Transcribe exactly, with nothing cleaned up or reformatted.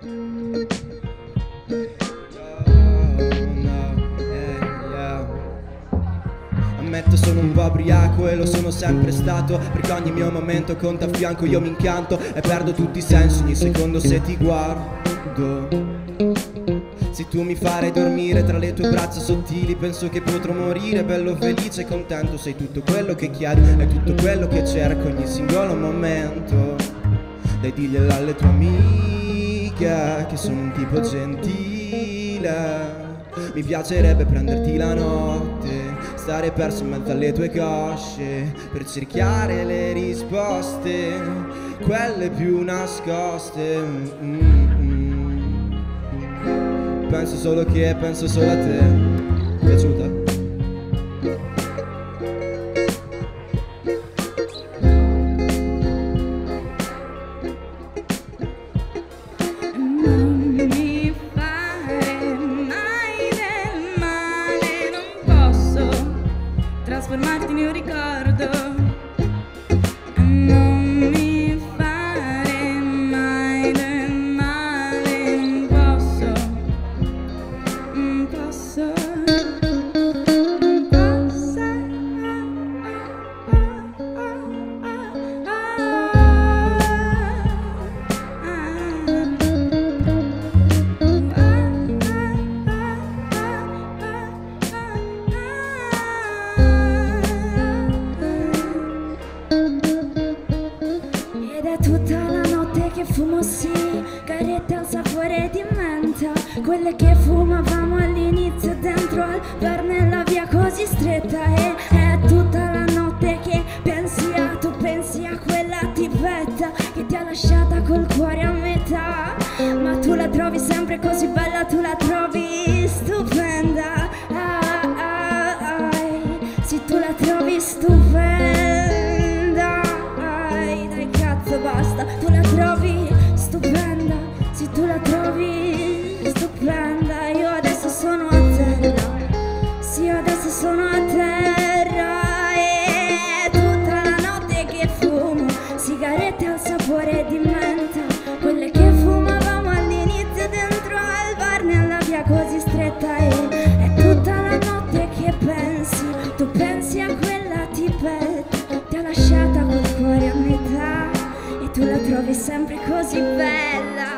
Ammetto sono un po' ubriaco e lo sono sempre stato, perché ogni mio momento conta a fianco, io mi incanto e perdo tutti i sensi ogni secondo se ti guardo. Se tu mi farai dormire tra le tue braccia sottili, penso che potrò morire bello felice e contento. Sei tutto quello che chiedo, è tutto quello che cerco ogni singolo momento. Dai diglielo alle tue amiche che sono un tipo gentile. Mi piacerebbe prenderti la notte, stare perso in mezzo alle tue cosce, per cercare le risposte, quelle più nascoste. Mm-mm. Penso solo che, penso solo a te. Piaciuta? Trasformarti in un ricordo, non mi fare mai del male, non posso, non posso, non posso. Tutta la notte che fumo sigarette al sapore di menta, quelle che fumavamo all'inizio dentro al bar nella via così stretta. E è tutta la notte che pensi a, tu pensi a quella tipetta che ti ha lasciata col cuore a metà. Ma tu la trovi sempre così bella, tu la trovi stupenda. Ah, ah, ah, sì, tu la trovi stupenda. Basta, tu la trovi stupenda, sì tu la trovi stupenda. Io adesso sono a terra, sì io adesso sono a terra. E tutta la notte che fumo sigarette al sapore di menta, quelle che fumavamo all'inizio dentro al bar nella via così stretta. E è tutta la notte che pensi, tu pensi a quella tipetta, ti ha lasciata col cuore a metà. Tu la trovi sempre così bella.